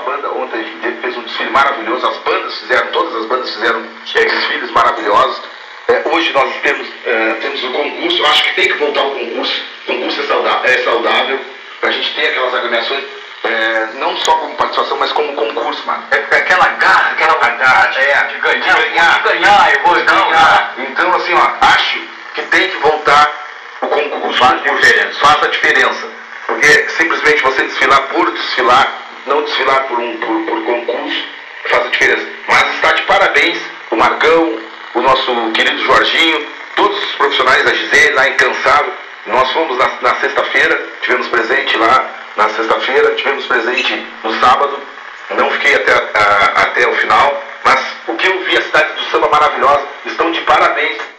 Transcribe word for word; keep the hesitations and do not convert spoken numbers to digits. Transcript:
banda ontem, a gente fez um desfile maravilhoso, as bandas fizeram, todas as bandas fizeram desfiles maravilhosos. É, hoje nós temos, é, temos o concurso, eu acho que tem que voltar o concurso, o concurso é saudável, é saudável para a gente ter aquelas agremiações, é, não só como participação, mas como concurso, mano. É, aquela garra, aquela vontade é, de ganhar, de ganhar, de ganhar, eu vou ganhar. Então, assim, ó, acho que tem que voltar o concurso. Faz a diferença. Faz a diferença. Porque simplesmente você desfilar por desfilar, não desfilar por um por, por concurso, faz a diferença. Mas está de parabéns o Marcão, o nosso querido Jorginho, todos os profissionais da Gisele, lá incansável. Nós fomos na, na sexta-feira, tivemos presente lá na sexta-feira, tivemos presente no sábado, não fiquei até, a, até o final, mas o que eu vi, a cidade do samba maravilhosa, estão de parabéns.